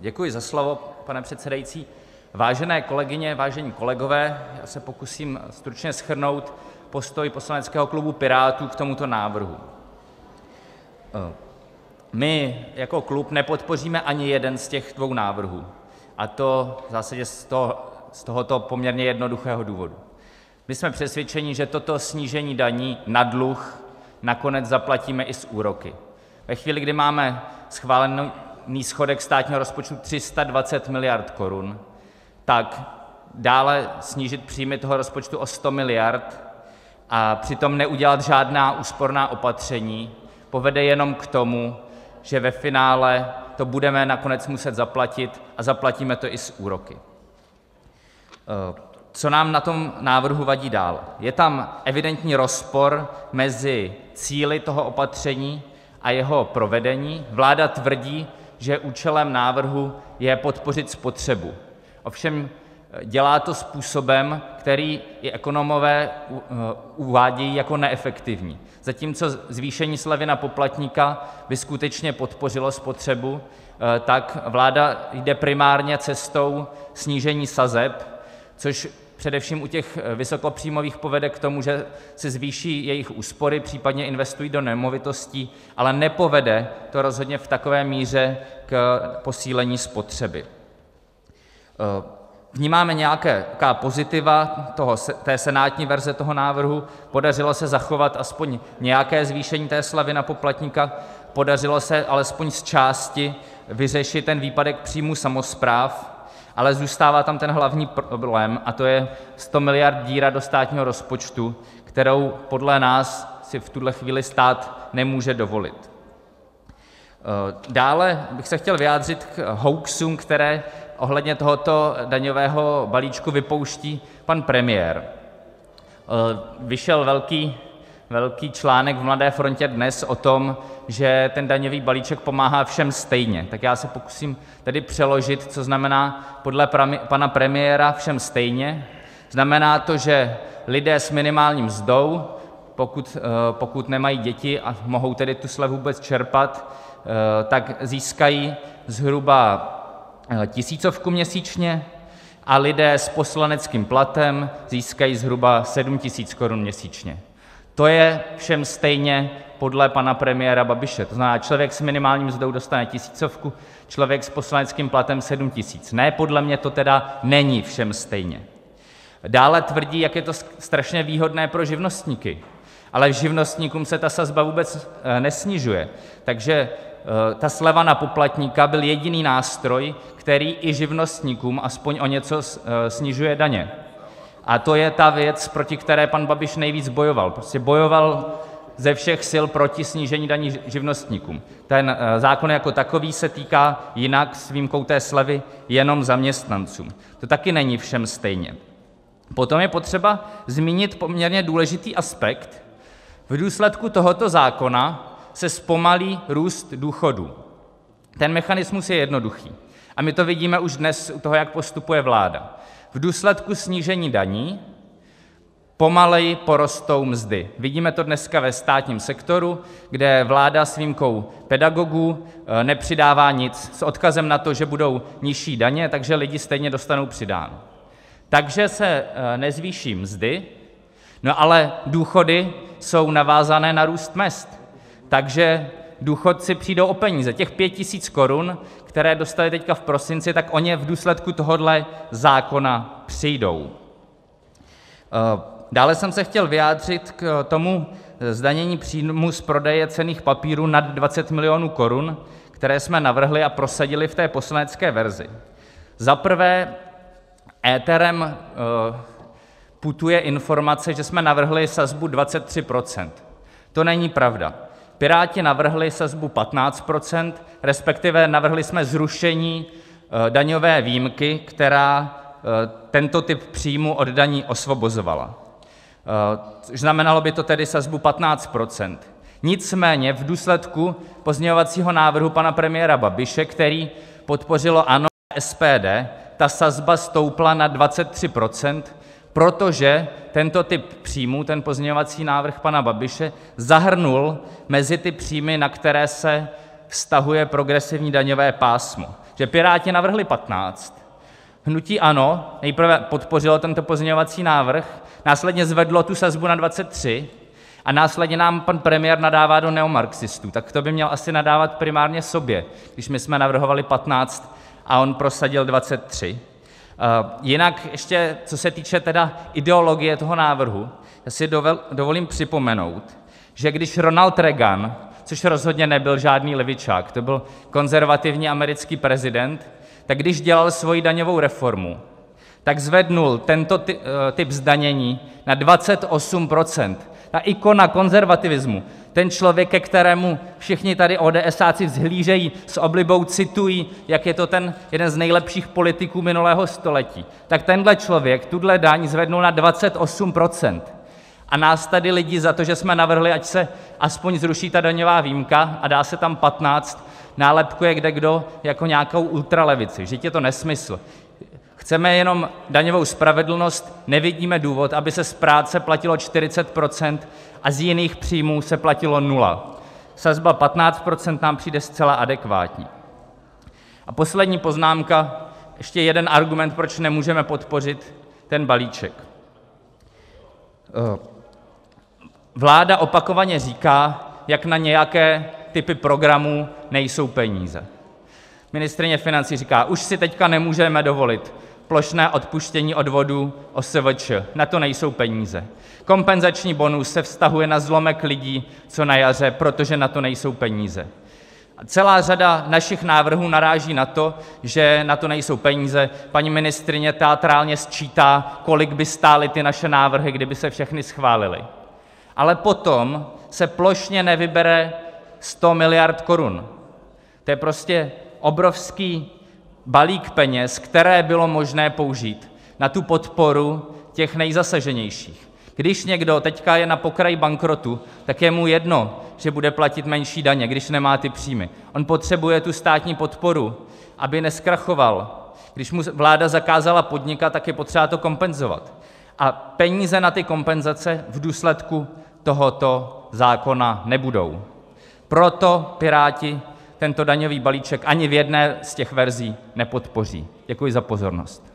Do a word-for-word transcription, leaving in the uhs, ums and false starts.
Děkuji za slovo, pane předsedající. Vážené kolegyně, vážení kolegové, já se pokusím stručně shrnout postoj poslaneckého klubu Pirátů k tomuto návrhu. My jako klub nepodpoříme ani jeden z těch dvou návrhů, a to v zásadě z, toho, z tohoto poměrně jednoduchého důvodu. My jsme přesvědčeni, že toto snížení daní na dluh nakonec zaplatíme i s úroky. Ve chvíli, kdy máme schválený schodek státního rozpočtu tři sta dvacet miliard korun, tak dále snížit příjmy toho rozpočtu o sto miliard a přitom neudělat žádná úsporná opatření povede jenom k tomu, že ve finále to budeme nakonec muset zaplatit a zaplatíme to i s úroky. Co nám na tom návrhu vadí dál? Je tam evidentní rozpor mezi cíli toho opatření a jeho provedení. Vláda tvrdí, že účelem návrhu je podpořit spotřebu. Ovšem dělá to způsobem, který i ekonomové uvádějí jako neefektivní. Zatímco zvýšení slevy na poplatníka by skutečně podpořilo spotřebu, tak vláda jde primárně cestou snížení sazeb, což především u těch vysokopříjmových povede k tomu, že se zvýší jejich úspory, případně investují do nemovitostí, ale nepovede to rozhodně v takové míře k posílení spotřeby. Vnímáme nějaká pozitiva toho, té senátní verze toho návrhu, podařilo se zachovat aspoň nějaké zvýšení té slevy na poplatníka, podařilo se alespoň z části vyřešit ten výpadek příjmů samospráv, ale zůstává tam ten hlavní problém, a to je sto miliard díra do státního rozpočtu, kterou podle nás si v tuhle chvíli stát nemůže dovolit. Dále bych se chtěl vyjádřit k hoaxům, které ohledně tohoto daňového balíčku vypouští pan premiér. Vyšel velký, velký článek v Mladé frontě Dnes o tom, že ten daňový balíček pomáhá všem stejně. Tak já se pokusím tedy přeložit, co znamená podle pana premiéra všem stejně. Znamená to, že lidé s minimální mzdou, pokud, pokud nemají děti a mohou tedy tu slevu vůbec čerpat, tak získají zhruba tisícovku měsíčně a lidé s poslaneckým platem získají zhruba sedm tisíc korun měsíčně. To je všem stejně podle pana premiéra Babiše. To znamená, člověk s minimální mzdou dostane tisícovku, člověk s poslaneckým platem sedm tisíc. Ne, podle mě to teda není všem stejně. Dále tvrdí, jak je to strašně výhodné pro živnostníky, ale živnostníkům se ta sazba vůbec nesnižuje. Takže ta sleva na poplatníka byl jediný nástroj, který i živnostníkům aspoň o něco snižuje daně. A to je ta věc, proti které pan Babiš nejvíc bojoval. Prostě bojoval ze všech sil proti snížení daní živnostníkům. Ten zákon jako takový se týká jinak s výjimkou té slevy jenom zaměstnancům. To taky není všem stejně. Potom je potřeba zmínit poměrně důležitý aspekt. V důsledku tohoto zákona se zpomalí růst důchodů. Ten mechanismus je jednoduchý. A my to vidíme už dnes u toho, jak postupuje vláda. V důsledku snížení daní pomaleji porostou mzdy. Vidíme to dneska ve státním sektoru, kde vláda s výjimkou pedagogů nepřidává nic s odkazem na to, že budou nižší daně, takže lidi stejně dostanou přidáno. Takže se nezvýší mzdy, no ale důchody jsou navázané na růst mezd. Takže důchodci přijdou o peníze. Těch pět tisíc korun, které dostali teďka v prosinci, tak oni v důsledku tohohle zákona přijdou. Dále jsem se chtěl vyjádřit k tomu zdanění příjmu z prodeje cenných papírů nad dvacet milionů korun, které jsme navrhli a prosadili v té poslanecké verzi. Za prvé, éterem putuje informace, že jsme navrhli sazbu dvacet tři procent. To není pravda. Piráti navrhli sazbu patnáct procent, respektive navrhli jsme zrušení daňové výjimky, která tento typ příjmu od daní osvobozovala. Znamenalo by to tedy sazbu patnáct procent. Nicméně v důsledku pozměňovacího návrhu pana premiéra Babiše, který podpořilo ANO a S P D, ta sazba stoupla na dvacet tři procent, protože tento typ příjmů, ten pozměňovací návrh pana Babiše, zahrnul mezi ty příjmy, na které se vztahuje progresivní daňové pásmo. že Piráti navrhli patnáct, hnutí ANO nejprve podpořilo tento pozměňovací návrh, následně zvedlo tu sazbu na dvacet tři a následně nám pan premiér nadává do neomarxistů. Tak to by měl asi nadávat primárně sobě, když my jsme navrhovali patnáct a on prosadil dvacet tři. Jinak ještě, co se týče teda ideologie toho návrhu, já si dovolím připomenout, že když Ronald Reagan, což rozhodně nebyl žádný levičák, to byl konzervativní americký prezident, tak když dělal svoji daňovou reformu, tak zvednul tento typ zdanění na dvacet osm procent. Ta ikona konzervativismu, ten člověk, ke kterému všichni tady ODSáci vzhlížejí, s oblibou citují, jak je to ten jeden z nejlepších politiků minulého století, tak tenhle člověk tuhle daň zvednul na dvacet osm procent. A nás tady lidi za to, že jsme navrhli, ať se aspoň zruší ta daňová výjimka a dá se tam patnáct, nálepkuje kdekdo jako nějakou ultralevici. Vždyť je to nesmysl. Chceme jenom daňovou spravedlnost, nevidíme důvod, aby se z práce platilo čtyřicet procent a z jiných příjmů se platilo nula. Sazba patnáct procent nám přijde zcela adekvátní. A poslední poznámka, ještě jeden argument, proč nemůžeme podpořit ten balíček. Vláda opakovaně říká, jak na nějaké typy programů nejsou peníze. Ministryně financí říká, už si teďka nemůžeme dovolit plošné odpuštění odvodů O S V Č, na to nejsou peníze. Kompenzační bonus se vztahuje na zlomek lidí, co na jaře, protože na to nejsou peníze. A celá řada našich návrhů naráží na to, že na to nejsou peníze. Paní ministryně teatrálně sčítá, kolik by stály ty naše návrhy, kdyby se všechny schválily. Ale potom se plošně nevybere sto miliard korun. To je prostě obrovský balík peněz, které bylo možné použít na tu podporu těch nejzasaženějších. Když někdo teďka je na pokraji bankrotu, tak je mu jedno, že bude platit menší daně, když nemá ty příjmy. On potřebuje tu státní podporu, aby nezkrachoval. Když mu vláda zakázala podnikat, tak je potřeba to kompenzovat. A peníze na ty kompenzace v důsledku tohoto zákona nebudou. Proto Piráti tento daňový balíček ani v jedné z těch verzí nepodpoří. Děkuji za pozornost.